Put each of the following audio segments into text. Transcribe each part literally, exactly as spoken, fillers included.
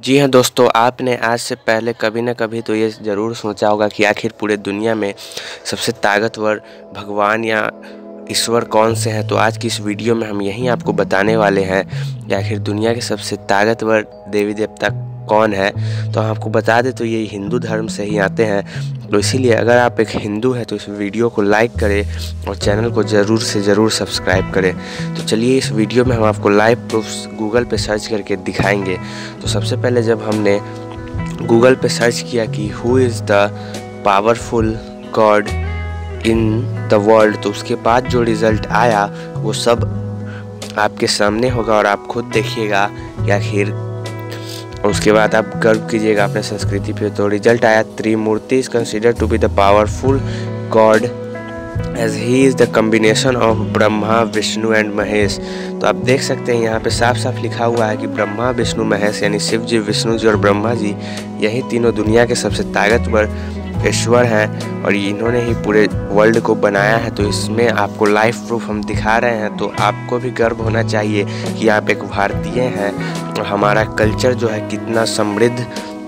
जी हाँ दोस्तों, आपने आज से पहले कभी न कभी तो ये ज़रूर सोचा होगा कि आखिर पूरे दुनिया में सबसे ताकतवर भगवान या ईश्वर कौन से हैं। तो आज की इस वीडियो में हम यही आपको बताने वाले हैं कि आखिर दुनिया के सबसे ताकतवर देवी देवता कौन है। तो हम आपको बता दें तो ये हिंदू धर्म से ही आते हैं। तो इसीलिए अगर आप एक हिंदू हैं तो इस वीडियो को लाइक करें और चैनल को ज़रूर से ज़रूर सब्सक्राइब करें। तो चलिए इस वीडियो में हम आपको लाइव प्रूफ्स गूगल पे सर्च करके दिखाएंगे। तो सबसे पहले जब हमने गूगल पे सर्च किया कि who is the powerful god in the world, तो उसके बाद जो रिज़ल्ट आया वो सब आपके सामने होगा और आप खुद देखिएगा या फिर उसके बाद आप गर्व कीजिएगा अपने संस्कृति पे। तो रिजल्ट आया, Trimurti is considered to be the powerful god as he is the combination of Brahma Vishnu and Mahesh. तो आप देख सकते हैं यहाँ पे साफ साफ लिखा हुआ है कि ब्रह्मा विष्णु महेश यानी शिव जी, विष्णु जी और ब्रह्मा जी, यही तीनों दुनिया के सबसे ताकतवर ईश्वर हैं और इन्होंने ही पूरे वर्ल्ड को बनाया है। तो इसमें आपको लाइव प्रूफ हम दिखा रहे हैं। तो आपको भी गर्व होना चाहिए कि आप एक भारतीय हैं और हमारा कल्चर जो है कितना समृद्ध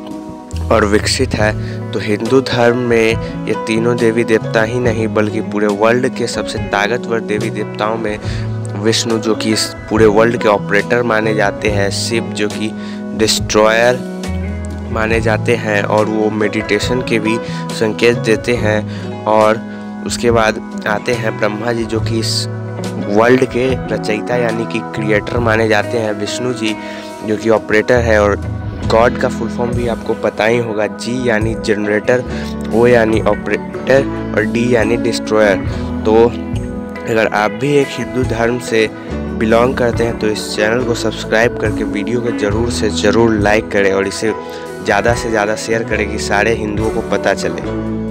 और विकसित है। तो हिंदू धर्म में ये तीनों देवी देवता ही नहीं बल्कि पूरे वर्ल्ड के सबसे ताकतवर देवी देवताओं में विष्णु जो कि इस पूरे वर्ल्ड के ऑपरेटर माने जाते हैं, शिव जो कि डिस्ट्रॉयर माने जाते हैं और वो मेडिटेशन के भी संकेत देते हैं। और उसके बाद आते हैं ब्रह्मा जी जो कि इस वर्ल्ड के रचयिता यानी कि क्रिएटर माने जाते हैं, विष्णु जी जो कि ऑपरेटर है। और गॉड का फुल फॉर्म भी आपको पता ही होगा, जी यानी जनरेटर, ओ यानी ऑपरेटर और डी यानी डिस्ट्रॉयर। तो अगर आप भी एक हिंदू धर्म से बिलोंग करते हैं तो इस चैनल को सब्सक्राइब करके वीडियो को ज़रूर से ज़रूर लाइक करें और इसे ज़्यादा से ज़्यादा शेयर करें कि सारे हिंदुओं को पता चले।